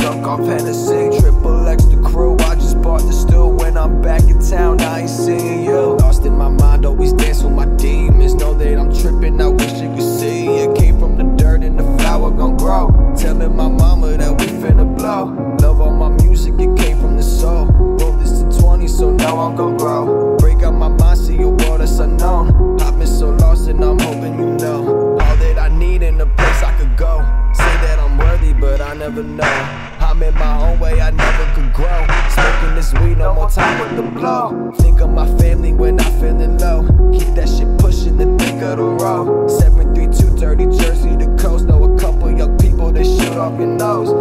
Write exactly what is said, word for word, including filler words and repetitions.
drunk off Hennessy. Triple X the crew, I just bought the stool. When I'm back in town, I ain't seeing you. Lost in my mind, always dance with my demons. Know that I'm tripping, I wish you could see. It came from the dirt and the flower gon' grow. Telling my mama that we finna blow. Love all my music, it came from the soul. Wrote this in twenty, so now I'm gon' grow. Break out my mind, see a world that's unknown. I've been so lost and I'm hoping you know all that I need in a place I could go. Say that I'm worthy, but I never know. I'm in my own way, I never could grow. Smoking this weed, no more time with the blow. Think of my family when I'm feeling low. Keep that shit pushing the thick of the road. seven three two dirty Jersey, the coast. Know a couple young people that shoot off your nose.